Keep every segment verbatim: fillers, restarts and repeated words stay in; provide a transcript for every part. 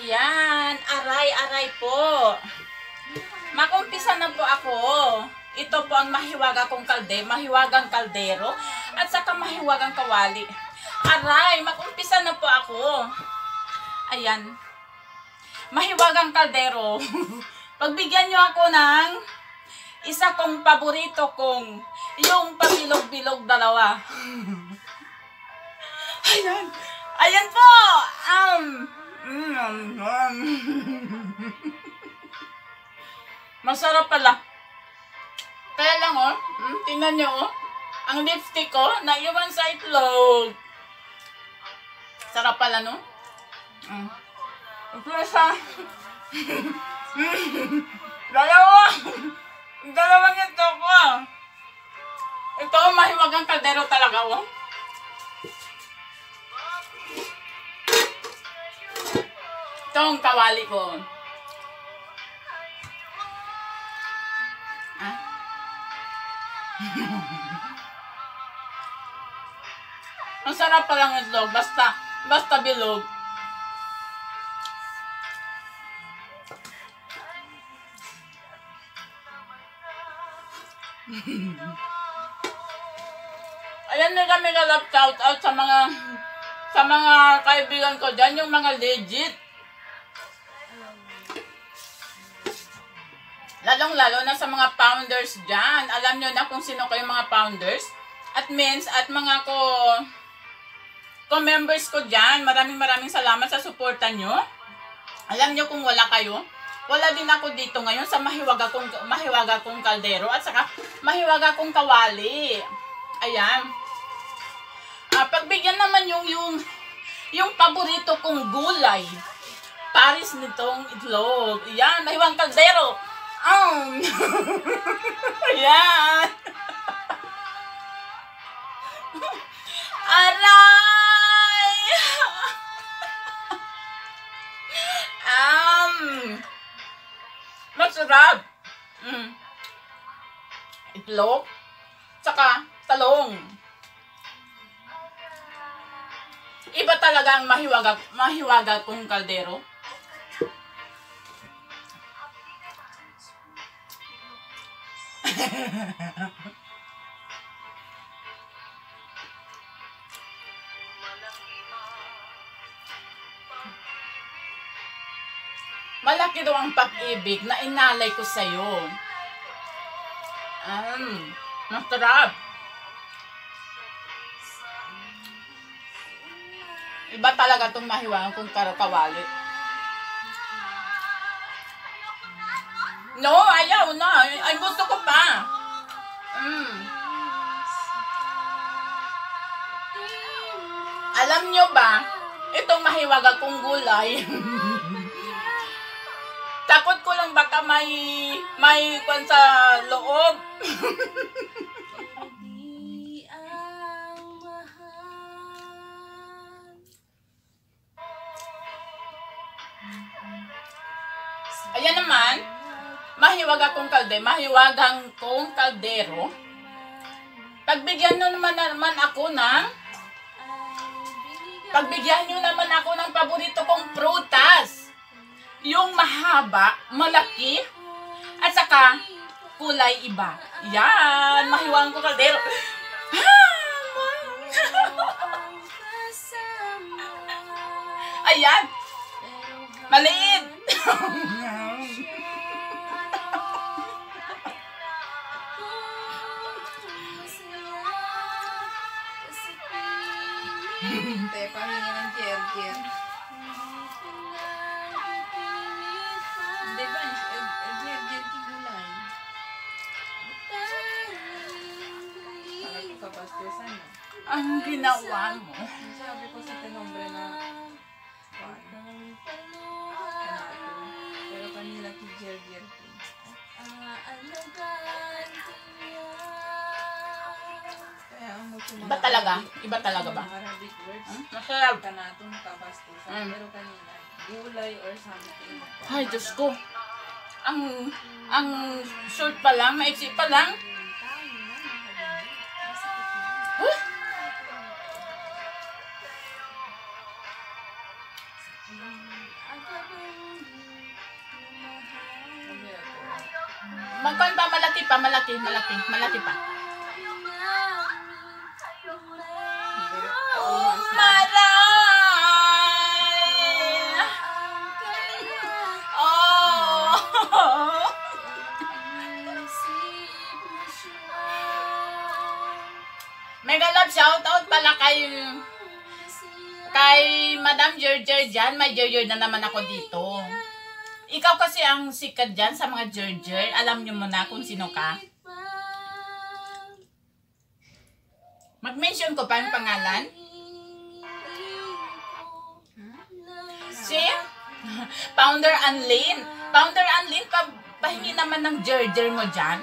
Ayan, aray-aray po. Makumpisa na po ako. Ito po ang mahiwaga kong kalde, mahiwagang kaldero, at saka mahiwagang kawali. Aray, makumpisa na po ako. Ayan. Mahiwagang kaldero. Pagbigyan nyo ako ng isa kong paborito kong yung pabilog-bilog dalawa. Ayan. Ayan po. Um, mm, um. Masarap pala. Kaya lang oh, hmm, tingnan nyo oh, ang lipstick ko, naiwan sa itlog. Sarap pala no? Mm. Ito isa. Dalawa. Dalawang ito ko. Ito ang mahiwagang kaldero talaga oh. Ito ang kawali ko. Ah? Ang sarap palang itlog, basta, basta bilog. Ayan, mega mega love shout out sa mga sa mga kaibigan ko dyan, yung mga legit. Lalong-lalo na sa mga founders dyan. Alam nyo na kung sino kayong mga founders, admins, at mga ko, ko members ko dyan. Maraming maraming salamat sa suporta nyo. Alam nyo kung wala kayo, wala din ako dito ngayon sa mahiwaga kong, mahiwaga kong kaldero at saka mahiwaga kong kawali. Ayan. Ah, pagbigyan naman yung, yung, yung paborito kong gulay. Paris nitong itlog. Ayan, mahiwagang kaldero. Um. Ayan. Aray. Um. Masarap. Mm. Itlog. Tsaka talong. Iba talaga ang mahiwaga, mahiwaga kong kaldero. Malaki daw ang pag-ibig na inalay ko sa'yo. Um, masarap. Iba talaga itong mahiwagan kung kawali. No, ayaw na. Ay, gusto ko pa. Mm. Alam nyo ba, itong mahiwaga kong gulay, takot ko lang baka may, may kwan sa loob. Ayan naman. Mahiwaga kong kalde, mahiwagang kong kaldero. Pagbigyan nyo naman naman ako ng Pagbigyan nyo naman ako ng paborito kong prutas. Yung mahaba, malaki, at saka kulay iba. Yan, mahiwagang kong kaldero. Ayan. Maliit. Te, pahingi ng ger-ger. Di ba, ger-ger kigulay. Parang ko kapastusan na. Ang ginawa mo. Sabi ko sa tenombre na kuwan. Pero kanila ki-ger-ger ko. Iba talaga? Iba talaga ba? Arabic words. Hmm? Masarap. Kanatong kapastusan. Mm. Pero kanila, gulay or something. Ay, Diyos ko. Ang, ang short pa lang, maiksi pa lang. Huh? Magkon pa, malaki pa, malaki, malaki, malaki pa. Oh, maray! Oh! Mega love shoutout pala kay kay Madam Gerger dyan. May Gerger na naman ako dito. Ikaw kasi ang sikat dyan sa mga Gerger. Alam nyo mo na kung sino ka. Mag-mention ko pa yung pangalan. Si Founder Anlin. Founder Anlin, pa pahingi naman ng Gerger mo dyan.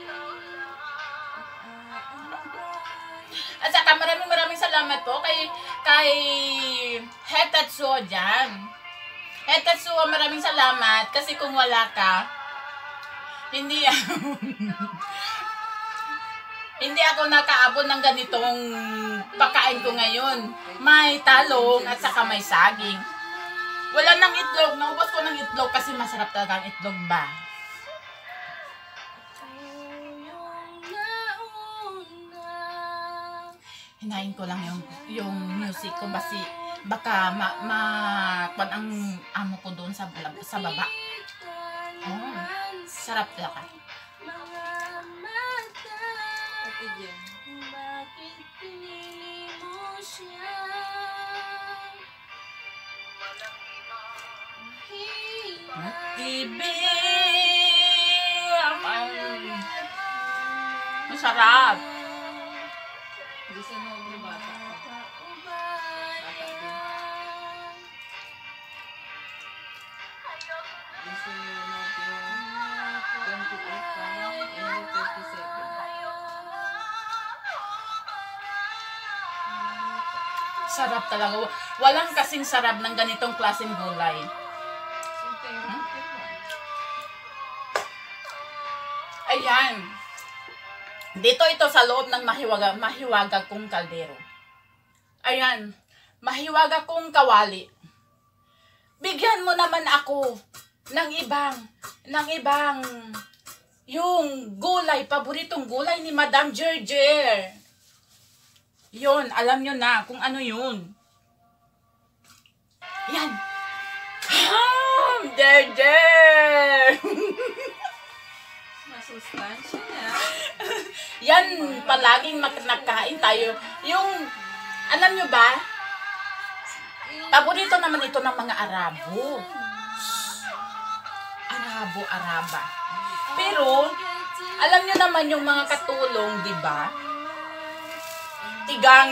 At saka maraming maraming salamat po kay kay Hetatsuo dyan. Hetatsuo, maraming salamat kasi kung wala ka, hindi hindi ako nakaabot ng ganitong pagkain ko ngayon. May talong at saka may saging. Wala nang itlog. Naubos ko ng itlog kasi masarap talaga ang itlog ba. Hinahin ko lang yung yung music ko kasi baka ma, ma kwan ang amo ko doon sa sa baba. Oh, sarap talaga. Ate Jen. Masarap. Gusto mo yung bata ko. Bata din. Gusto mo yung twenty-eight pa and thirty-seven. Sarap talaga. Walang kasing sarap ng ganitong klaseng gulay. Hmm? Ayan. Dito ito sa loob ng mahiwaga, mahiwaga kong kaldero. Ayan. Mahiwaga kong kawali. Bigyan mo naman ako ng ibang, ng ibang, yung gulay, paboritong gulay ni Madam Gerger. Yun, alam nyo na kung ano yun. Yan. Ham! Gerger! Masustansya na. Yan, palaging nagkain tayo. Yung, alam nyo ba, paborito naman ito ng mga Arabo. Arabo, Araba. Pero, alam nyo naman yung mga katulong, di ba? Tigang.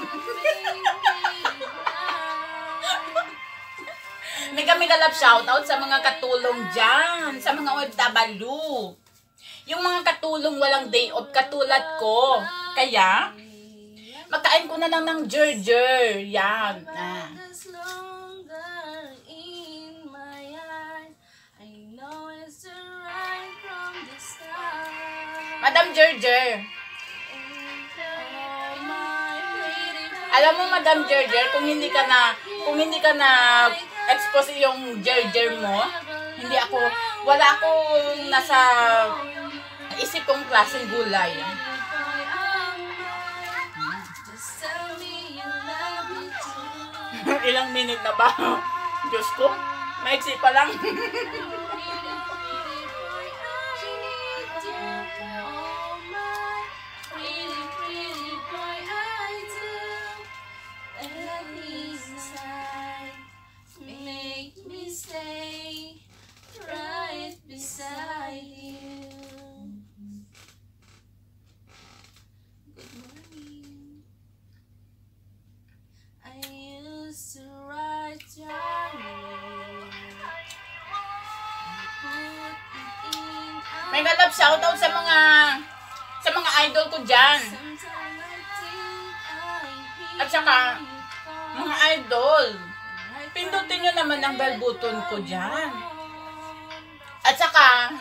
Mega mega love shoutout sa mga katulong dyan, sa mga O F W. Yung mga katulong walang day off katulad ko. Kaya, magkain ko na lang ng Gerger. Yan. Ah. Madam Gerger. Alam mo, Madam Gerger, kung hindi ka na, kung hindi ka na expose yung Gerger mo, hindi ako, wala akong nasa isip kong klaseng gulay. Ilang minute na ba? Diyos ko, maiksi pa lang. May galap shoutout sa mga sa mga idol ko dyan. At saka, mga idol, pindutin nyo naman ang bell button ko dyan. At saka,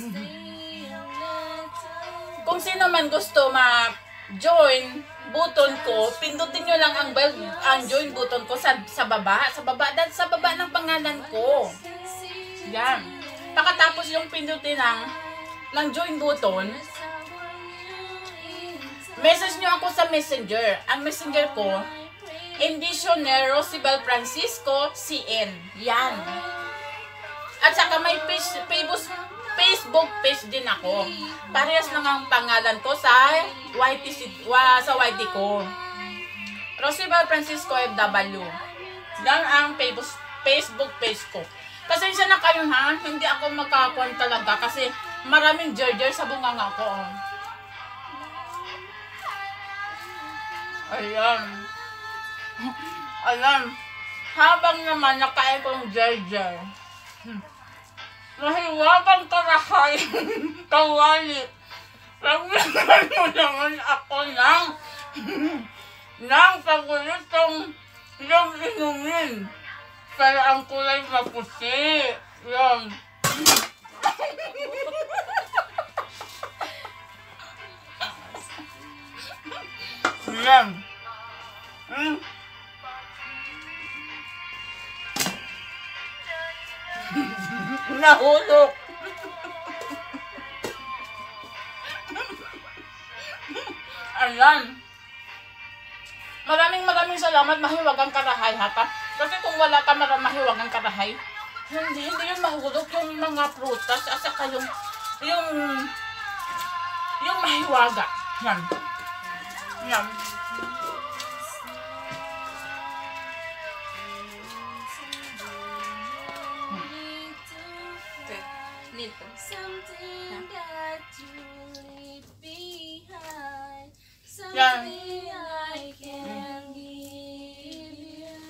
kung sino man gusto ma-join button ko, pindutin nyo lang ang bell, ang join button ko sa, sa baba, sa baba, sa baba ng pangalan ko. Yan. Pagkatapos yung pindutin ng ng join button, message nyo ako sa messenger. Ang messenger ko, Envisioner Rosibel Francisco C N. Yan. At saka may page, Facebook, Facebook page din ako. Parehas lang ang pangalan ko sa Y T, sa Y T ko. Rosibel Francisco F W. Yan ang Facebook page ko. Pasensya na kayo ha, hindi ako magkakakuan talaga kasi maraming jerjer sa bunganga ko. Ayan. Ayan. Habang naman nakain kong jerjer, mahiwagang karahay, kawali. Pagbigan mo naman ako ng ng pagulit yung inumin. Pero ang kulay maputi. Yan. Yan. Mm. Nahulog. Ayan. Maraming maraming salamat, mahiwagang karahay hata. Kasi kung wala ka maraming mahiwagang karahay, hindi, hindi yun mahulog yung mga prutas at saka yung yung yung mahiwaga. Yan. Yan. Okay. Nito. Something that you leave behind. Yan. Something I can give you.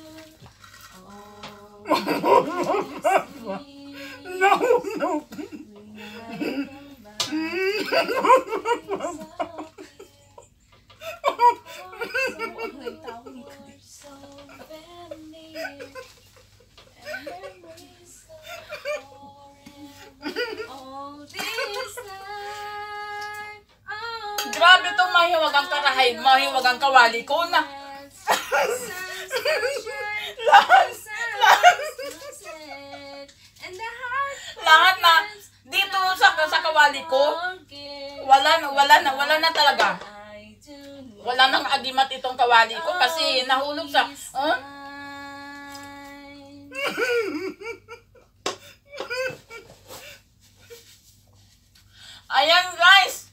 Oh, No, no. so very near, and memories of forever. All this time, oh, Grabe itong mahiwagang karahay, mahiwagang kawali ko na. Lahat, lahat, lahat na dito sa sa kawali ko, wala na, wala na, wala na talaga. Wala nang agimat itong kawali ko kasi nahulog sa, huh? Ayan guys,